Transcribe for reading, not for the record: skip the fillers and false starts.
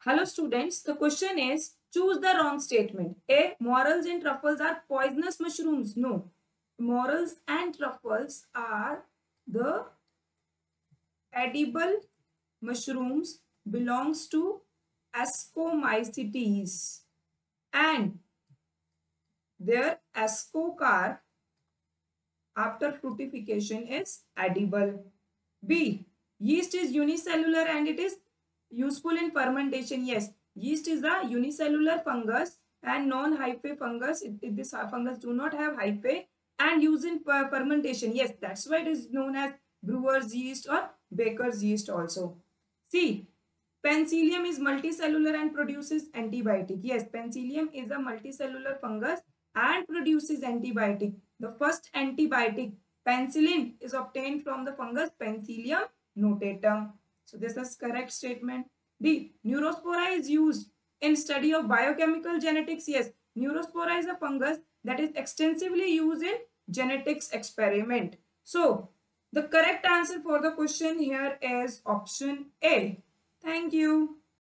Hello students, the question is choose the wrong statement. A. Morels and truffles are poisonous mushrooms. No. Morels and truffles are the edible mushrooms belongs to Ascomycetes and their ascocarp after fructification is edible. B. Yeast is unicellular and it is useful in fermentation. Yes, yeast is a unicellular fungus and non-hyphae fungus. This fungus do not have hyphae and used in fermentation. Yes, that's why it is known as brewer's yeast or baker's yeast also. C. Penicillium is multicellular and produces antibiotic. Yes, Penicillium is a multicellular fungus and produces antibiotic. The first antibiotic, penicillin, is obtained from the fungus Penicillium notatum. So this is correct statement. D. Neurospora is used in study of biochemical genetics. Yes, Neurospora is a fungus that is extensively used in genetics experiment. So the correct answer for the question here is option A. Thank you.